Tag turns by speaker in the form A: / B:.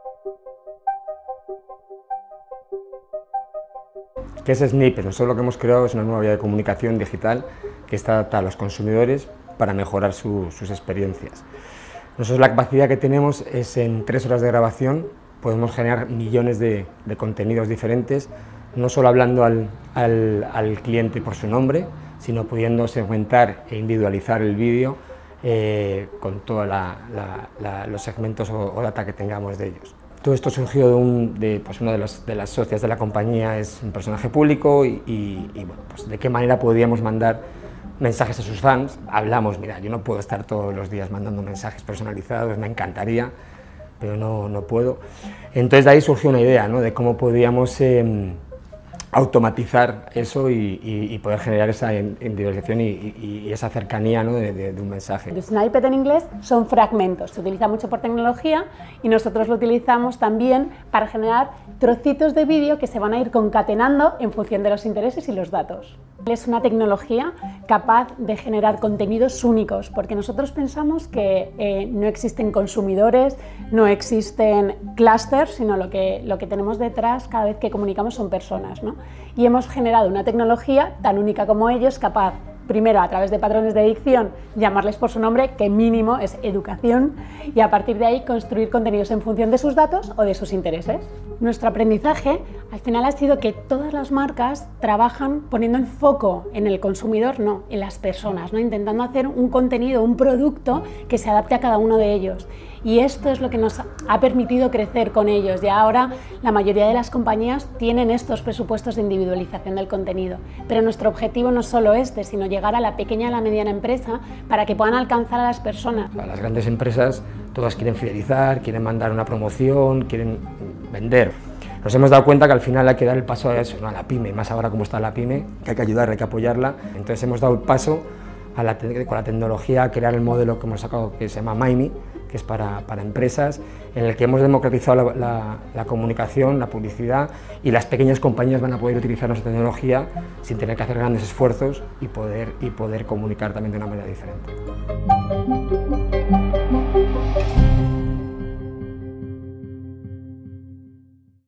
A: ¿Qué es Snippet? Nosotros lo que hemos creado es una nueva vía de comunicación digital que está adaptada a los consumidores para mejorar sus experiencias. Nosotros la capacidad que tenemos es en 3 horas de grabación podemos generar millones de contenidos diferentes, no solo hablando al cliente por su nombre, sino pudiendo segmentar e individualizar el vídeo con todos los segmentos o data que tengamos de ellos. Todo esto surgió de una de las socias de la compañía, es un personaje público y bueno, pues de qué manera podíamos mandar mensajes a sus fans. Hablamos, mira, yo no puedo estar todos los días mandando mensajes personalizados, me encantaría, pero no puedo. Entonces de ahí surgió una idea, ¿no?, de cómo podíamos automatizar eso y poder generar esa individualización y esa cercanía, ¿no?, de un mensaje.
B: El snippet en inglés son fragmentos, se utiliza mucho por tecnología y nosotros lo utilizamos también para generar trocitos de vídeo que se van a ir concatenando en función de los intereses y los datos. Es una tecnología capaz de generar contenidos únicos, porque nosotros pensamos que no existen consumidores, no existen clústeres, sino lo que tenemos detrás cada vez que comunicamos son personas, ¿no? Y hemos generado una tecnología tan única como ellos, capaz, primero a través de patrones de dicción, llamarles por su nombre, que mínimo es educación, y a partir de ahí construir contenidos en función de sus datos o de sus intereses. Nuestro aprendizaje al final ha sido que todas las marcas trabajan poniendo el foco en el consumidor, no, en las personas, ¿no?, intentando hacer un contenido, un producto que se adapte a cada uno de ellos. Y esto es lo que nos ha permitido crecer con ellos. Y ahora la mayoría de las compañías tienen estos presupuestos de individualización del contenido. Pero nuestro objetivo no es solo este, sino llegar a la pequeña y a la mediana empresa para que puedan alcanzar a las personas.
A: Las grandes empresas todas quieren fidelizar, quieren mandar una promoción, quieren vender. Nos hemos dado cuenta que al final hay que dar el paso a eso, ¿no?, a la pyme, más ahora como está la pyme, que hay que ayudarla, hay que apoyarla. Entonces hemos dado el paso con la tecnología a crear el modelo que hemos sacado, que se llama Maimi, que es para empresas, en el que hemos democratizado la comunicación, la publicidad, y las pequeñas compañías van a poder utilizar nuestra tecnología sin tener que hacer grandes esfuerzos y poder comunicar también de una manera diferente.